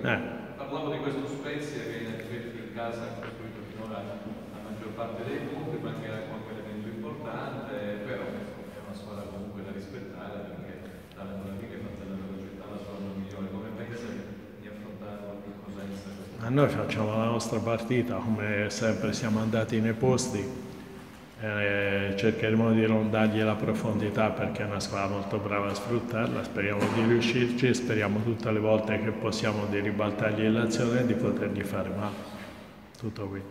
Parlavo di questo Spezia che in effetti in casa ha costruito finora la maggior parte dei punti, ma anche qualche elemento importante, però è una squadra comunque da rispettare perché la Vendola che fa della velocità la squadra migliore. Come pensa di affrontare qualche cosa in questo? Ma noi facciamo la nostra partita, come sempre siamo andati nei posti. Cercheremo di non dargli la profondità perché è una squadra molto brava a sfruttarla, speriamo di riuscirci e speriamo tutte le volte che possiamo di ribaltargli l'azione e di potergli fare male. Tutto qui.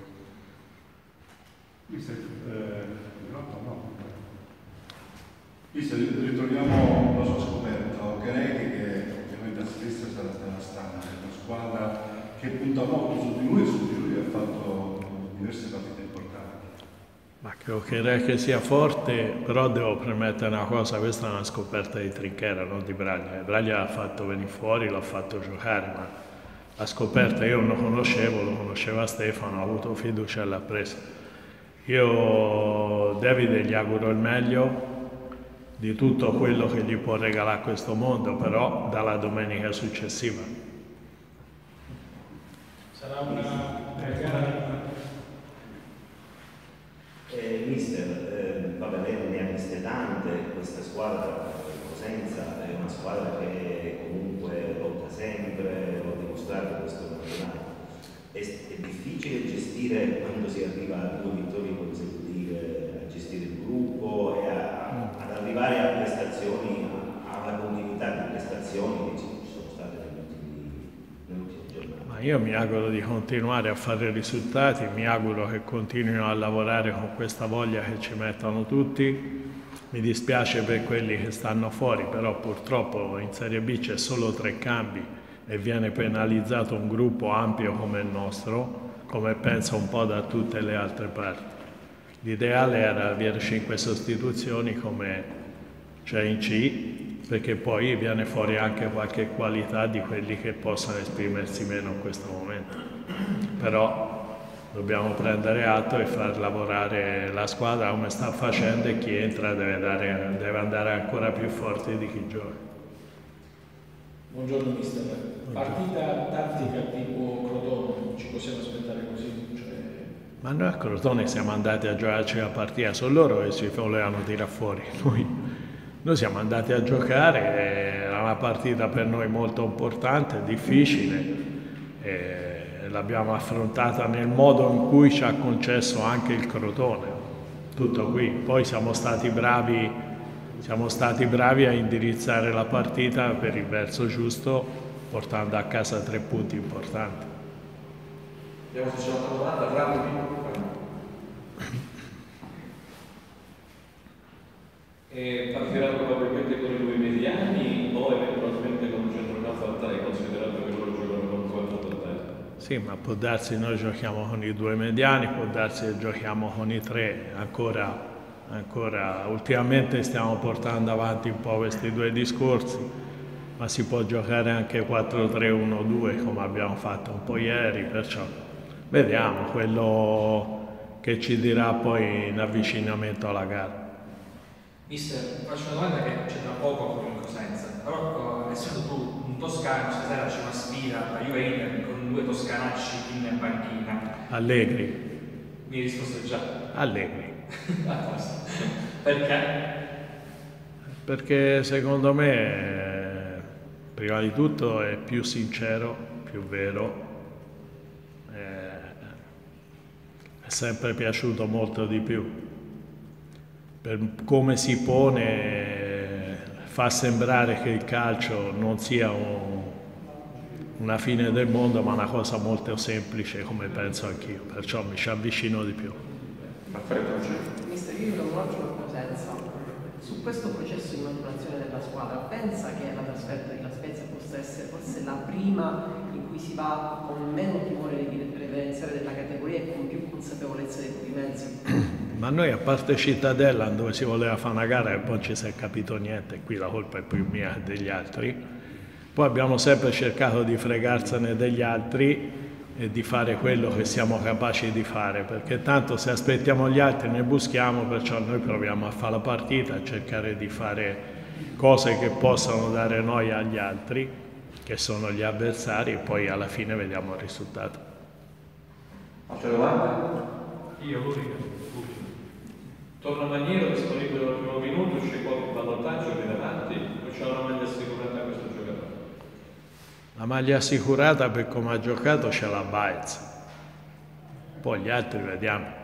Ritorniamo alla sua scoperta, Okereke, che ovviamente a sinistra sarà strana, è una squadra che punta molto su di lui e su di lui ha fatto diverse partite importanti. Ma credo che sia forte, però devo premettere una cosa, questa è una scoperta di Trinchera, non di Braglia. Braglia l'ha fatto venire fuori, l'ha fatto giocare, ma la scoperta io non lo conosceva Stefano, ho avuto fiducia e l'ha presa. Io Davide gli auguro il meglio di tutto quello che gli può regalare questo mondo, però dalla domenica successiva. Sarà una gara. Mister, vabbè, lei non ne ha viste tante, questa squadra Cosenza è una squadra che comunque lotta sempre, l'ho dimostrato questo campionato. È difficile gestire quando si arriva a 2 vittorie consecutive, a gestire il gruppo e ad arrivare a prestazioni, alla continuità di prestazioni che ci sono state nelle ultime giornate. Ma io mi auguro di continuare a fare risultati, mi auguro che continuino a lavorare con questa voglia che ci mettono tutti. Mi dispiace per quelli che stanno fuori, però purtroppo in Serie B c'è solo 3 cambi e viene penalizzato un gruppo ampio come il nostro, come penso un po' da tutte le altre parti. L'ideale era avere 5 sostituzioni come c'è in C, perché poi viene fuori anche qualche qualità di quelli che possono esprimersi meno in questo momento. Però dobbiamo prendere atto e far lavorare la squadra come sta facendo e chi entra deve andare ancora più forte di chi gioca. Buongiorno mister. Partita tattica tipo Crotone, ci possiamo aspettare così? Ma noi a Crotone siamo andati a giocarci la partita, sono loro che si volevano tirare fuori. Noi siamo andati a giocare, era una partita per noi molto importante, difficile, e l'abbiamo affrontata nel modo in cui ci ha concesso anche il Crotone. Tutto qui. Poi siamo stati bravi a indirizzare la partita per il verso giusto, portando a casa 3 punti importanti. Abbiamo se c'è una domanda, rapidi. Partirà probabilmente con i 2 mediani o eventualmente con un centrocampo a 3, considerato che loro giocano con 4 a 3? Sì, ma può darsi noi giochiamo con i 2 mediani, può darsi che giochiamo con i 3, ancora ultimamente stiamo portando avanti un po' questi 2 discorsi, ma si può giocare anche 4-3-1-2 come abbiamo fatto un po' ieri, perciò vediamo quello che ci dirà poi in avvicinamento alla gara. Mister, faccio una domanda che c'è da poco con il Cosenza, però essendo tu un toscano, stasera c'è una sfida a Juve con 2 toscanacci in panchina. Allegri. Mi hai risposto già? Allegri. Perché? Perché secondo me, prima di tutto, è più sincero, più vero, è sempre piaciuto molto di più. Per come si pone, fa sembrare che il calcio non sia una fine del mondo, ma una cosa molto semplice, come penso anch'io, perciò mi ci avvicino di più. Mister, io un altro Cosenza. Su questo processo di maturazione della squadra, pensa che la trasferta della Spezia possa essere forse la prima in cui si va con meno timore reverenziale della categoria e con più consapevolezza dei propri mezzi? Ma noi, a parte Cittadella, dove si voleva fare una gara e poi non ci si è capito niente, qui la colpa è più mia che degli altri, poi abbiamo sempre cercato di fregarsene degli altri e di fare quello che siamo capaci di fare, perché tanto se aspettiamo gli altri ne buschiamo, perciò noi proviamo a fare la partita, a cercare di fare cose che possano dare noia agli altri, che sono gli avversari, e poi alla fine vediamo il risultato. Altre domande? Io l'unica. Torno Maniero disponibile al primo minuto, c'è qualche ballottaggio più davanti o c'è una maglia assicurata a questo giocatore? La maglia assicurata per come ha giocato c'è la Baez, poi gli altri vediamo.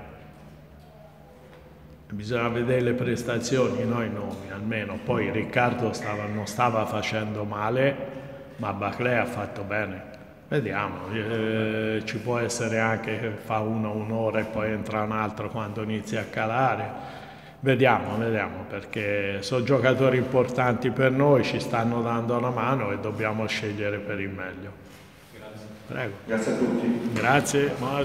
Bisogna vedere le prestazioni, noi nomi almeno. Poi Riccardo non stava facendo male, ma Barclay ha fatto bene. Vediamo, ci può essere anche che fa uno un'ora e poi entra un altro quando inizia a calare. Vediamo, perché sono giocatori importanti per noi, ci stanno dando una mano e dobbiamo scegliere per il meglio. Grazie. Prego. Grazie a tutti. Grazie.